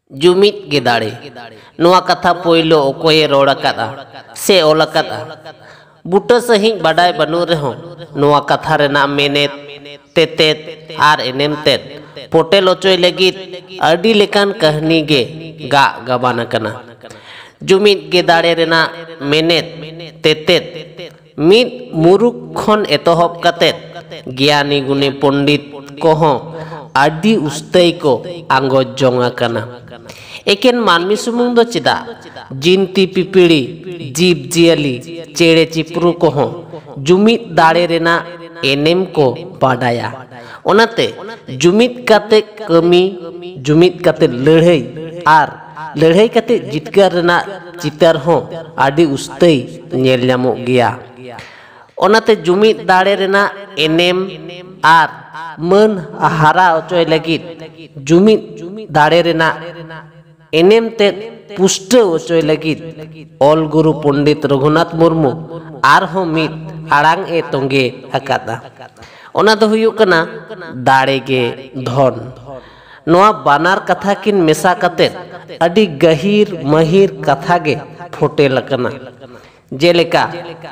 जुमिद गे दाड़े नोआ कथा पोइलो ओकोये रोड़ अकादा से ओल अकादा बुटा सही बाडाय बनु रेहो नोआ कथा रेना मेनेत तेतेत आर एनेम तेत पोटेल ओचोय लगित अडी लेकान कहनी गे गा गबाना कना जुमिद गे दाड़े रेना मेनेत तेतेत मिद मुरुक खन एतोहब कातेत ज्ञानी गुणी पंडित कोहों आदि उस्तय को आंगोज जोंगा कना एकेन मानमी सुमुंग दो चिदा जिनती पिपिड़ी जीव जियली चेड़े चिपरू कोहों जुमिद दाड़े रेना एनेम को बाडाया ओनाते जुमिद काते कमी जुमिद काते लड़ाई आर लड़ाई काते जितकार रेना चितार हो आदि उस्तय नेल ᱧᱟᱢᱚᱜ गिया ओनाते जुमिद दाड़े रेना एनेम आर मन हारा ओचोय लगित जुमिद दाड़े रेना एनेम ते पुष्ट ओचोय लगित all Guru Pandit Raghunath Murmu are हो मिद आड़ांग ए तोंगे अकादा ओना दो हुयुग कना दाड़े गे धन नोआ बानार कथा किन मेसा कतेत अडी गहीर महिर कथा गे फोटेल कना जेलेका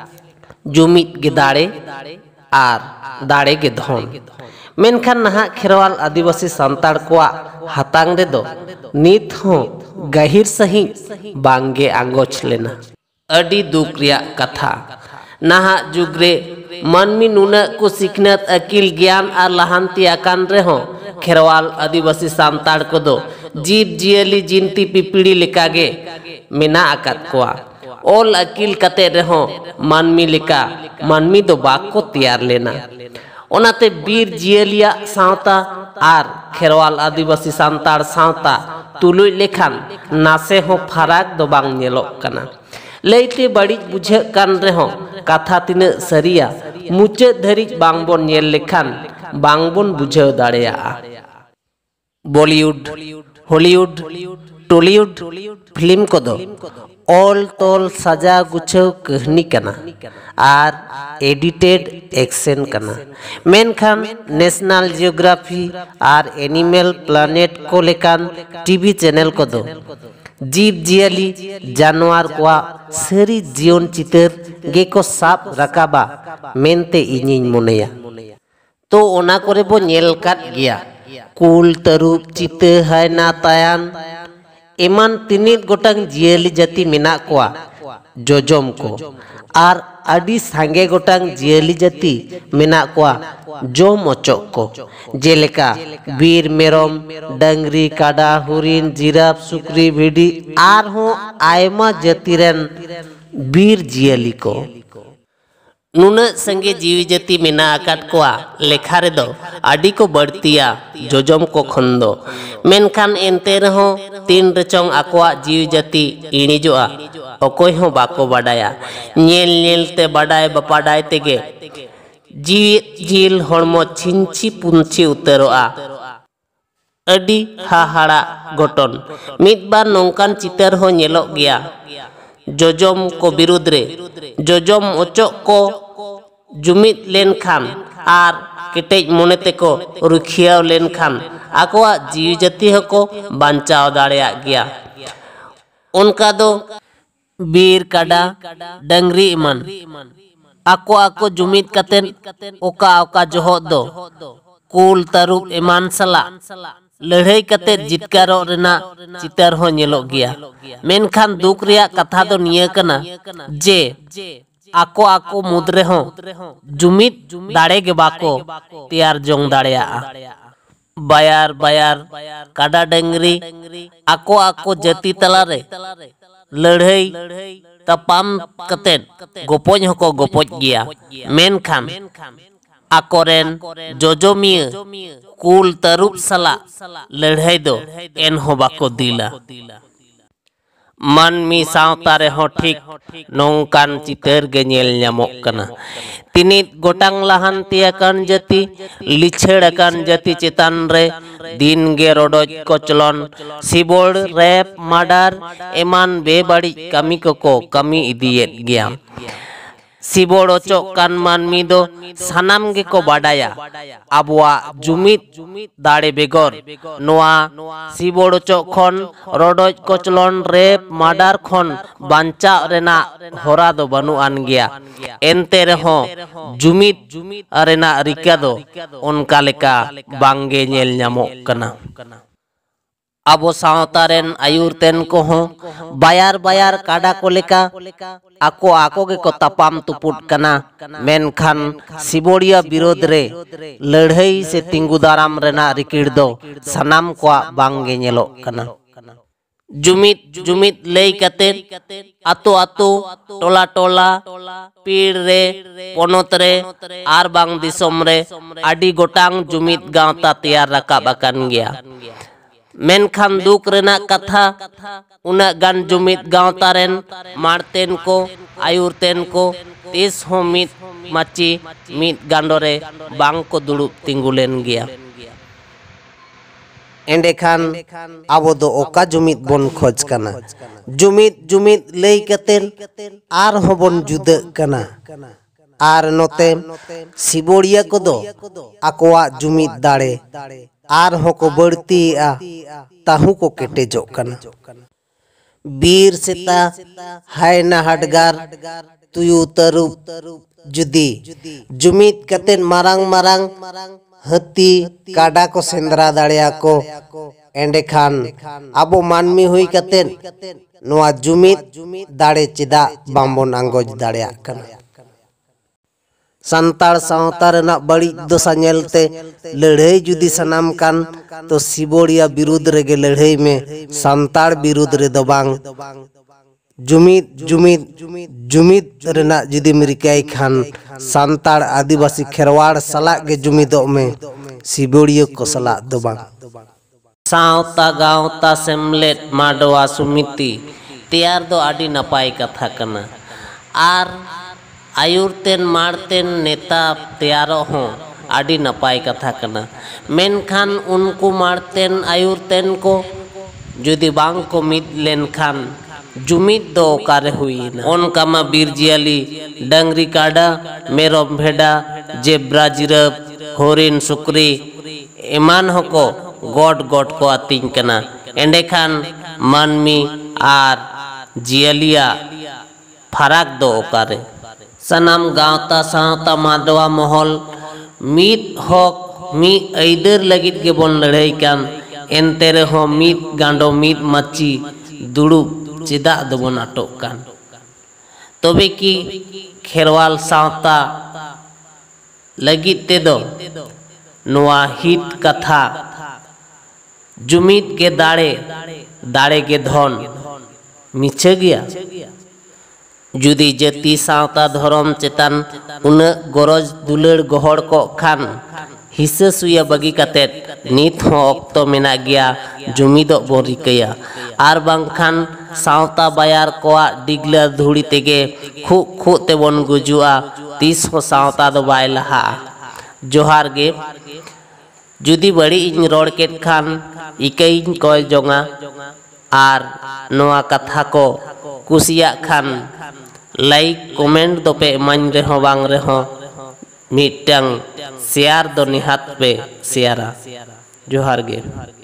जुमिद गे दाड़े आर दाड़े गे धन मेनखान नहा खेरवाल आदिवासी सांताड़ कोआ हातांग रे दो नित हो गहीर सही बांगे आंगोच लेना अडी दुख रिया कथा नहा जुगरे मानमी नुना को सिखनत अकिल ज्ञान आर लहांती आकान रे हो खेरवाल आदिवासी सांताड़ को दो जीव जियली जिनती पिपिड़ी लेकागे मेना आकात कोआ ओल अकिल कते रहो मानमी लेका मानमी दो बाग को तैयार लेना ओनाते बीर जियलिया सावता आर खेरवाल आदिवासी सांताड़ सावता तुलुय लेखान नासे हो फराक दो बांग नेलोक कना लैते बड़ी बुझे कान रेहो कथा तिने सरिया मुचे धरिज बांगबोन नेल लेखान बांगबोन बुझे दाड़ेया बॉलीवुड हॉलीवुड टॉलीवुड फिल्म को दो ऑल तोल सजा गुछव कहनी कना आर एडिटेड एक्शन कना मेनखान नेशनल जियोग्राफी आर एनिमल प्लानेट को लेकान टीवी चैनल को दो जीव जियली जानवर कोआ सरी जीवन चितर गे को साप रकाबा मेनते इनिन मोनेया तो ओना करे बो नेल काट गिया कुल तरुप चिते हायना तायान एमान तिनित गोटांग जियली जाति मेना कोआ जोजोम को आर आदि सांगे गोटांग जियली जाति मेना कोआ जोम ओचोक को जेलेका बीर मेरोम डंगरी काडा हुरिन जिराफ सुक्री भिडी आर हो आयमा जातिरेन बीर जियली को नुना संगे जीवी जाति मेना आकाट कोआ लेखा रे दो आदि को बढ़तिया जोजोम को खंदो मेनखान एनते रहो तीन रचोंग आकोआ जीवी जाति इणिजोआ ओकोय हो बाको बाडाया नेल नेल ते बाडाय बपाडाय तेगे जीवी जिल हड़मो छिंची पुंची उतरोआ अडी हाहाड़ा घटन मिद बार नोंकान चितर हो नेलोग गया जोजोम को विरुद्ध रे जोजोम ओचोक को जुमिद लेन खान आर केटेज मोनेते को रुखियाव लेन खान आकोआ जीव जाति को बांचाव दाड़ेया गया उनका दो बीर काडा डंगरी इमान आको आको जुमिद कतेन ओका ओका जोहो दो कुल तरुप इमान सला लड़ाई कते जितकारो रेना चितर हो नेलोग गया मेनखान दुख रिया कथा दो निया कना जे आको आको मुद्रे हो जुमिद दाड़े के बाको तैयार जोंग दाड़ेया बायार बायार काडा डंगरी आको आको जाति तलारे लड़ाई तपाम कते गोपोज हको गोपोज गया मेनखान आकोरेन जोजोमिया कुल तरुप सला लड़ाई दो एन हो बाको दिला मानमी सावता रे हो ठीक नोंकान चितर गे नेल ᱧᱟᱢᱚᱜ कना तिनित गोटांग लहांती अकान जाति लिछेड़ अकान जाति चेतान रे दिन गे रोडोज कोचलन सिबोड़ रैप मर्डर एमान बेबाड़ी कमी को कमी इदियेत गया सिबोड़ ओचोक कान मानमी दो सानाम गे को बाडाया आबुआ जुमिद दाड़े बेगर नोआ सिबोड़ ओचोक खन रडोज कोचलन रेप मार्डर खन बांचा रेना होरा दो बनु आन गया एनते रहो जुमिद रेना रिका दो उनका लेका बांगे नेल ᱧᱟᱢᱚᱜ कना आबो सावतारेन आयुर तेन को हो बायार बायार काडा को लेका आको आको गे को तापाम तुपुट कना मेनखान सिबोड़िया विरोध रे लड़ाई से तिंगु दाराम रेना रिकिड़ दो सनाम को बांगे नेलो कना जुमिद जुमिद लई कते आतो आतो टोला टोला पीड़ रे पोनोत रे आर बांग दिसोम रे आडी गोटांग जुमिद गांवता तैयार रकाब अकन गया मेनखान दुख रेना कथा उना गान जुमिद गांवता रेन मारतेन को आयुरतेन को तीस हो मित माची मित गांडोरे बांग को दुड़ुब तिंगुलेन गया एंडेखान आबो दो ओका जुमिद बोन खोज कना जुमिद जुमिद लई कतेन आर होबन जुदा कना आर नोते सिबोड़िया को दो आकोआ जुमिद दाड़े आर होको बढ़ती ताहू को केटेजो कना बीर सेता हायना हडगार तुयु तरुप जुदी जुमिद कतेन मारांग मारांग हती काडा को सेंद्रा दाड़िया को एंडेखान आबो मानमी हुई कतेन नोआ जुमिद दाड़े चिदा बांबोन आंगोज दाड़िया कना संताल सावता रेना बड़ी दशा नेलते लड़ाई जुदी सनाम कान तो सिबोड़िया विरुद्ध रेगे लड़ाई में संताल विरुद्ध रे दो बांग जुमिद जुमिद जुमिद रेना जुदी मिरिकाई खान संताल आदिवासी खेरवाड़ सलाह के जुमिदों में सिबोड़िया को सलाह दो बांग सावता गावता सेमलेट माडवा सुमिति तैयार दो आडी नपाई कथा कना आर आयुरतेन मारतेन नेता तैयारो हो आडी नपाई कथा कना मेनखान उनको मारतेन आयुरतेन को जुदी बांग को मिद लेनखान जुमिद दो कारे हुई ना उनका मा बीर जियाली डंगरी काडा मेरम भेडा जेब्रा जिरब होरिन सुक्री एमान होको गोट गोट को आतिंग कना एंडेखान मानमी आर जियालिया फराक दो ओकारे सनाम गावता सावता माडवा महल मीत हक मी ऐदर लगित के बोन लड़ाई कान एनते रहो मीत गांडो मीत मची दुड़ुब चिदा दबोन अटक कान तबे की खेरवाल सावता लगित ते दो नोआ हित कथा जुमिद के दाड़े दाड़े के धन मिछे गया जुदी जाति सावता धर्म चेतन उन गरज दुलड़ गहड़ को खान हिस्सा सुया बगी कतेत नित हो अक्तो मेना गया जुमिदो बोन रिकया आर बांखान सावता बायार कोआ डिगला धुड़ी तेगे खु खु ते बोन गुजुआ तीस हो सावता दो बाय लहा जोहार गे जुदी बड़ी इन रोड केट खान इकई कोय जोंगा आर नोआ कथा को कुसिया खान लाइक कमेंट दो पे मन रहो बांग रहो मिटंग शेयर दो निहात पे शेयरा जोहार गे।